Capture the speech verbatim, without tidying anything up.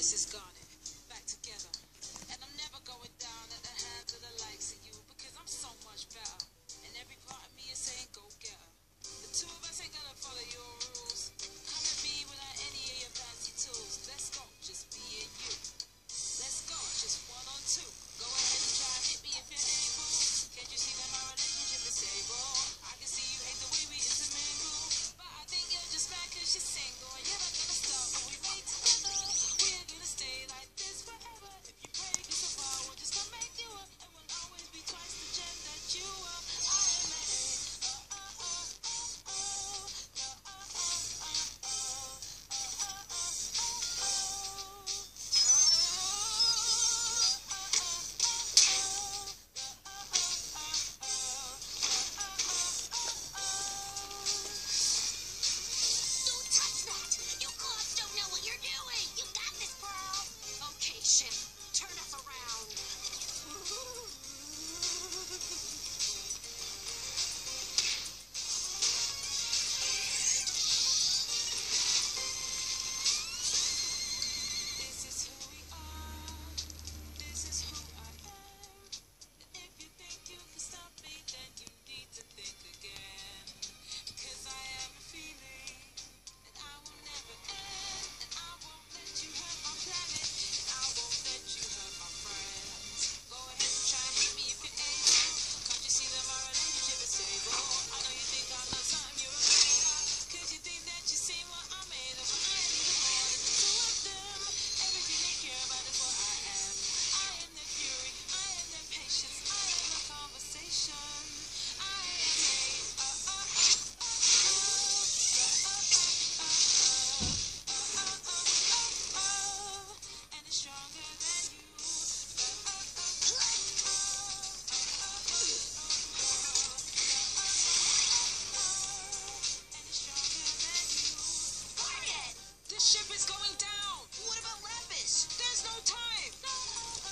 This is Garnet, back together. And I'm never going down at the hands of the likes of you, because I'm so much better. And every part of me is saying go get her. The two of us ain't gonna follow your rules. Come at me without any of your fancy tools. Let's go, just me and you. Let's go, just one on two. Go ahead and try and hit me if you're able. Can't you see that my relationship is stable? I can see you hate the way we intermingle, but I think you're just mad cause you're single. And you're not gonna stop when we made together. We're gonna stay like this forever. If you break us apart, we'll just come make you up. And we'll always be twice the gem that you are. I am a oh, oh, oh, oh, oh, no, oh, oh, oh, oh, oh, oh, oh, oh, Don't touch that! You clubs don't know what you're doing! You got this, girl! Okay, ship, turn us around. this is who we are. This is who I am. And if you think you can stop me, then you need to think again. Cause I am a feeling, and I will never end. And I won't let you hurt my planet, and I won't let you hurt my friends. Go ahead and try and hit me if you're able. Can't you see that my relationship is stable? I know you think I know something you're afraid of, cause you think that you see what I'm made of. But I am even more than the two of them. Everything they care about is what I am. I am their fury, I am their patience, I am the conversation. I am a oh, oh, oh, oh, oh, oh, oh, oh, oh, oh, and it's stronger than you. Oh, oh, oh, oh, oh, and it's stronger than you. Garnet! This ship is going down. What about Lapis? There's no time.